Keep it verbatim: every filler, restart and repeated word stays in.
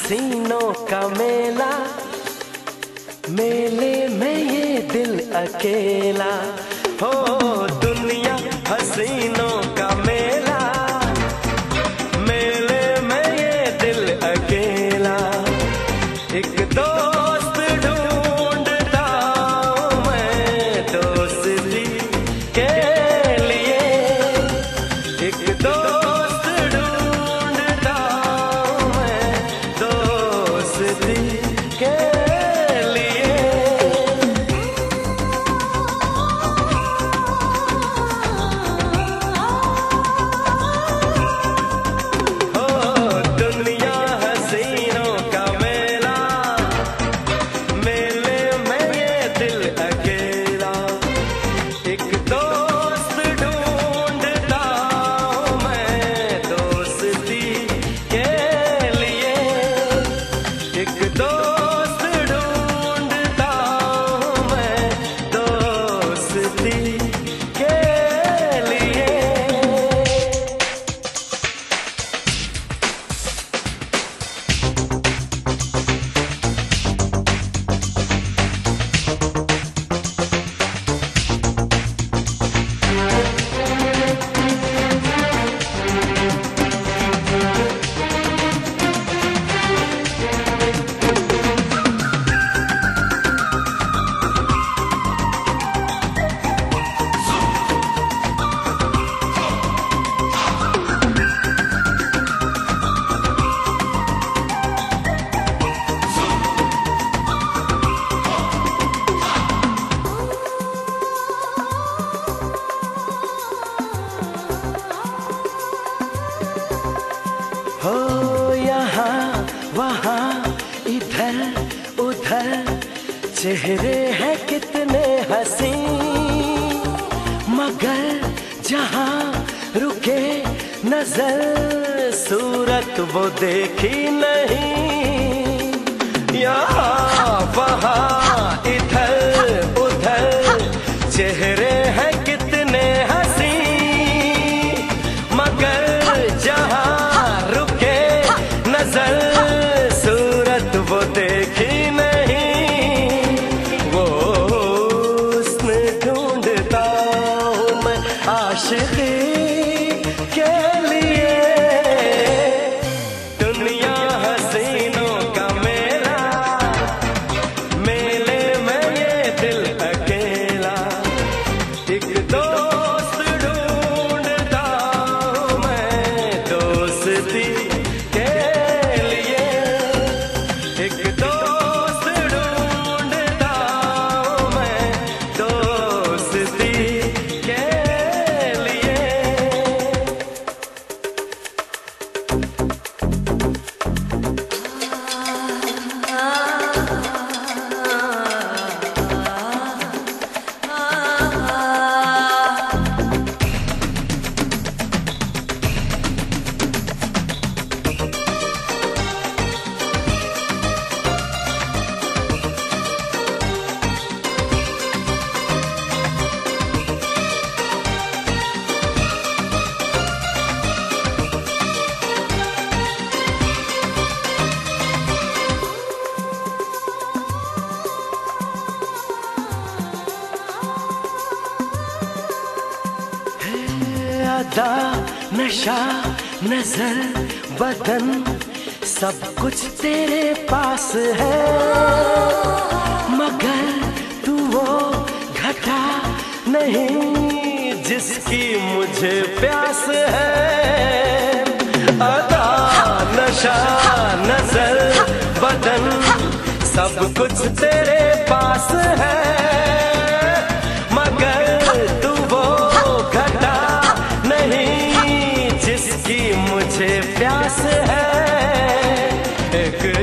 हसीनों का मेला, मेले में ये दिल अकेला। हो दुनिया हसीनों का मेला, मेले में ये दिल अकेला। एक दोस्त ढूंढता हूँ मैं दोस्ती के लिए, एक दोस्त ढूंढता हूँ मैं दोस्ती के लिए। हो दुनिया हसीनों का मेला, मेले में ये दिल अकेला। एक दोस्त ढूंढता हूँ मैं दोस्ती के लिए, एक दोस्त ढूंढता हूँ मैं दोस्ती के लिए। हो यहाँ वहाँ इधर उधर चेहरे हैं कितने हसी, मगर जहाँ रुके नजर सूरत वो देखी नहीं। यहाँ वहाँ इधर उधर चेहरे हैं कितने हसी, मगर जहाँ रुके नजर सूरत वो देखी नहीं। वो हुस्न ढूंढता हूँ मैं आशिकी के लिए। दुनिया हसीनों का मेला, मेले में ये दिल अकेला। एक दोस्त ढूंढता हूँ मैं दोस्ती के लिए, एक दोस्त ढूंढता हूँ मैं दोस्ती के लिए। अदा नशा नजर बदन सब कुछ तेरे पास है, मगर तू वो घटा नहीं जिसकी मुझे प्यास है। अदा नशा नजर बदन सब कुछ तेरे पास है, मगर तू वो घटा नहीं जिसकी मुझे प्यास है। एक